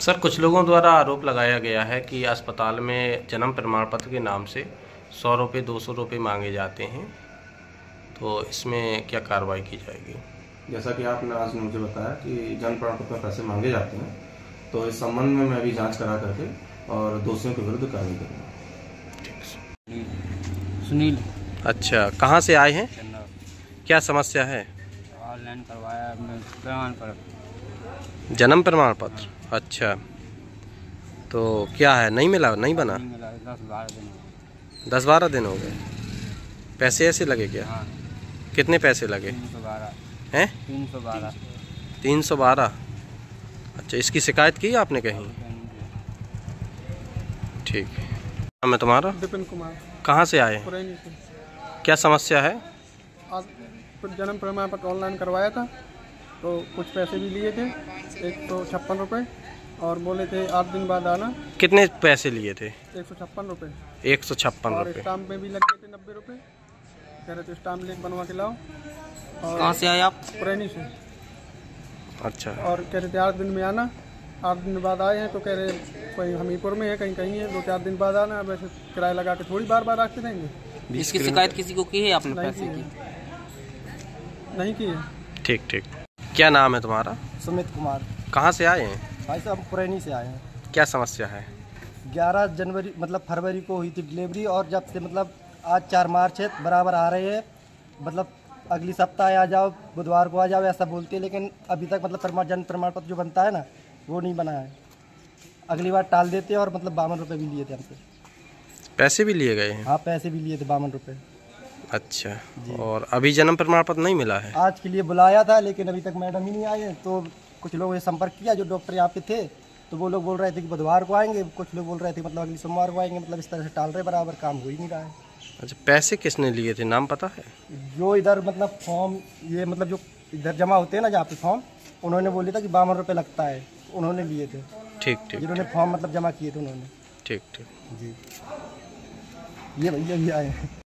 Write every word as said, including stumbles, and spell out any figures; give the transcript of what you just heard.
Sir, कुछ लोगों द्वारा आरोप लगाया गया है कि अस्पताल में जन्म प्रमाण पत्र के नाम से सौ रुपये दो सौ रुपये मांगे जाते हैं, तो इसमें क्या कार्रवाई की जाएगी? जैसा कि आपने आज मुझे बताया कि जन्म प्रमाण पत्र में पैसे मांगे जाते हैं, तो इस संबंध में मैं अभी जांच करा करके और दोषियों के विरुद्ध कार्रवाई करूँगा। सुनील। अच्छा, कहाँ से आए हैं? क्या समस्या है? ऑनलाइन करवाया प्रमाण पत्र, जन्म प्रमाण पत्र। अच्छा, तो क्या है, नहीं मिला, नहीं बना? नहीं मिला, दस बारह दिन हो गए। दस बारह दिन हो गए। पैसे ऐसे लगे क्या? हाँ। कितने पैसे लगे? तीन सौ बारह। हैं? तीन सौ बारह। तीन सौ बारह। अच्छा, इसकी शिकायत की आपने कहीं? ठीक है। नाम है तुम्हारा? विपिन कुमार। कहाँ से आए? पुरैनी से। क्या समस्या है? आज कुछ जन्म प्रमाण पत्र ऑनलाइन करवाया था, तो कुछ पैसे भी लिए थे, एक सौ छप्पन रुपये, और बोले थे आठ दिन बाद आना। कितने पैसे लिए थे? एक सौ छप्पन रुपये। एक सौ छप्पन और रुपये। स्टाम्प में भी लग गए थे नब्बे रुपये। कह रहे थे स्टाम्प लेके बनवा के लाओ। और कहाँ से आए आप? पुरैनी से। अच्छा। और कह रहे थे आठ दिन में आना। आठ दिन बाद आए हैं तो कह रहे कोई हमीरपुर में है, कहीं कहीं है, दो चार दिन बाद आना। वैसे किराया लगा के थोड़ी बार बार रखते देंगे। इसकी शिकायत किसी को की है आपने? नहीं पैसे की की? नहीं की है। ठीक ठीक। क्या नाम है तुम्हारा? सुमित कुमार। कहाँ से आए हैं? भाई साहब पुरैनी से आए हैं। क्या समस्या है? ग्यारह जनवरी मतलब फरवरी को हुई थी डिलीवरी, और जब से मतलब आज चार मार्च है, बराबर आ रहे हैं, मतलब अगली सप्ताह आ जाओ, बुधवार को आ जाओ, ऐसा बोलते हैं, लेकिन अभी तक मतलब प्रमाण जन्म प्रमाण पत्र जो बनता है ना, वो नहीं बना है। अगली बार टाल देते हैं, और मतलब बावन रुपये भी लिए थे हमसे। पैसे भी लिए गए हैं? हाँ, पैसे भी लिए थे, बावन रुपये। अच्छा, और अभी जन्म प्रमाण पत्र नहीं मिला है? आज के लिए बुलाया था, लेकिन अभी तक मैडम ही नहीं आए हैं। तो कुछ लोगों ने संपर्क किया जो डॉक्टर यहाँ पे थे, तो वो लोग बोल रहे थे कि बुधवार को आएंगे, कुछ लोग बोल रहे थे मतलब अगली सोमवार को आएंगे। मतलब इस तरह से टाल रहे, बराबर काम हो ही नहीं रहा है। अच्छा, पैसे किसने लिए थे, नाम पता है? जो इधर मतलब फॉर्म, ये मतलब जो इधर जमा होते हैं ना, जहाँ पे फॉर्म, उन्होंने बोले था कि बावन रुपये लगता है, उन्होंने लिए थे। ठीक ठीक। जिन्होंने फॉर्म मतलब जमा किए थे उन्होंने। ठीक ठीक जी, ये भैया भी आए हैं।